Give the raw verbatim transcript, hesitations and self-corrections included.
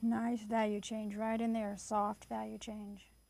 Nice value change right in there. Soft value change.